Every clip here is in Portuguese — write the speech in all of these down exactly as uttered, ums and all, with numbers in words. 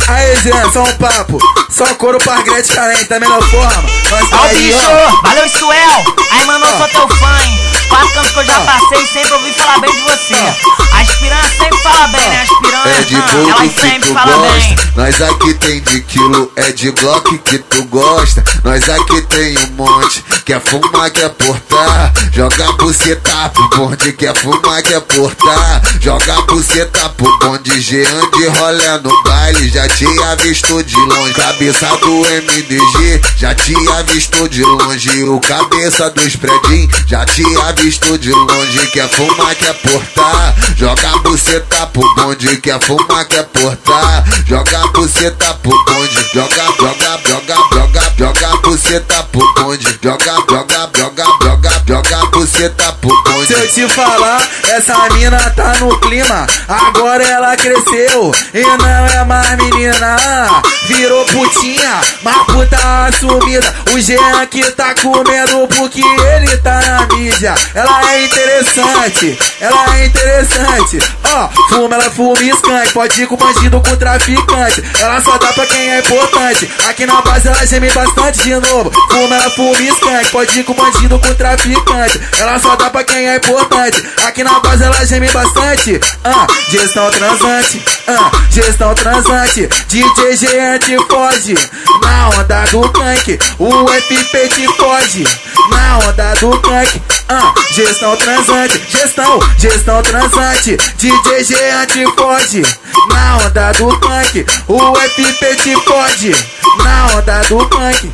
Aí, Jean, só um papo. Só couro pra Gretchen Calente, da melhor forma. Nós tá Ó o aí, bicho, ó. valeu Suel. Aí, mano, eu sou teu fã, hein. Quatro cantos que eu já Ó. passei, sempre ouvi falar bem de você. As piranhas sempre falam bem, né? As piranhas, É de ah, bolo elas que sempre tu falam bem. gosta. Nós aqui tem de quilo, é de Glock que tu gosta. Nós aqui tem um monte, quer fumar, quer portar. Joga a buceta pro bonde, quer fumar, quer portar. Joga a buceta pro bonde, Jean de rolé no baile. Já tinha visto de longe, cabeça do M D G. Já tinha visto de longe, o cabeça dos predinhos. Já tinha visto de longe, quer fumar, quer portar. Joga a buceta pro bonde, quer fumar, quer portar. Joga a buceta pro bonde, joga, joga, joga, joga, joga a buceta pro bonde. Joga, joga, joga, joga, joga a buceta pro bonde. Se eu te falar, essa mina tá no clima. Agora ela cresceu e não é mais menina. Virou putinha, mas puta assumida. O Jean que tá comendo porque ele tá na mídia. Ela é interessante, ela é interessante. Ó, oh, fuma, ela fuma skunk. Pode ir com bandido, com traficante. Ela só dá pra quem é importante. Aqui na base ela geme bastante de novo. Fuma, ela fuma skunk. Pode ir com bandido, com traficante. Ela só dá pra quem é importante. Aqui na base ela geme bastante. Ah, gestão transante. Ah, gestão transante. D J Jean te foge. Na onda do tanque, o F P te foge. Na onda do tanque. Ah, gestão transante. Gestão, gestão transante. D J Jean te foge. Na onda do tanque, o F P te foge. Na onda do tanque.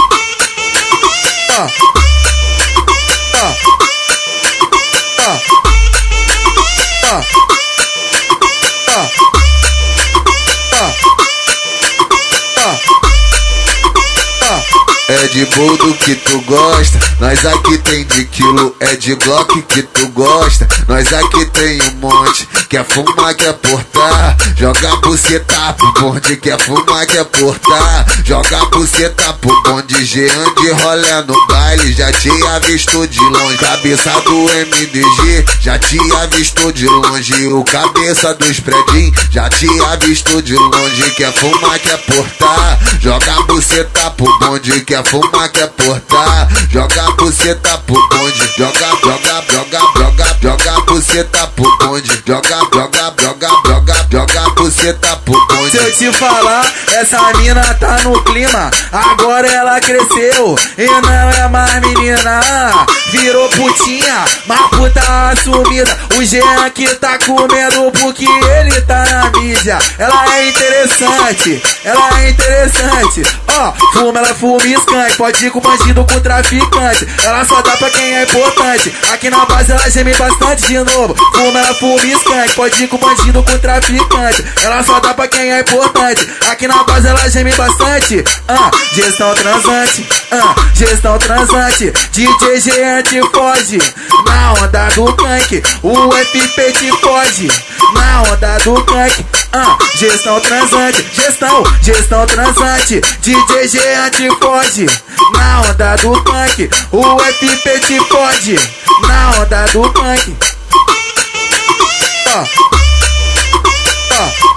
Ah, ah, ah, ah, ah, ah, ah, ah. É de boldo que tu gosta, nós aqui tem de quilo. É de Glock que tu gosta, nós aqui tem um monte. Quer fumar, quer portar. Joga a buceta pro bonde, quer fumar, quer portar. Joga a buceta pro bonde, Jean de rolé no baile. Já tinha visto de longe, cabeça do M D G. Já tinha visto de longe, o cabeça dos predinhos. Já tinha visto de longe, quer fumar, quer portar. Joga a buceta pro bonde, quer fumar, quer portar. Joga a buceta pro bonde, joga, joga, joga, joga, joga a buceta pro bonde. Joga, joga, joga, joga, joga a buceta pro bonde. Se eu te falar, essa mina tá no clima. Agora ela cresceu e não é mais menina. Virou putinha, mas puta assumida. O Jean que tá comendo porque ele tá na mídia. Ela é interessante, ela é interessante. Ó, oh, fuma, ela fuma skunk. Pode ir com bandido, com traficante. Ela só dá pra quem é importante. Aqui na base ela geme bastante de novo. Fuma, ela fuma skunk. Pode ir com bandido, com traficante. Ela só dá pra quem é importante. Aqui na base ela geme bastante. Ah, gestão transante. Ah, gestão transante. D J Jean te foge. Na onda do tanque, o F P te foge. Na onda do tanque. Ah, gestão transante. Gestão, gestão transante. D J Jean te foge. Na onda do tanque, o F P te foge. Na onda do tanque. Ah, ah.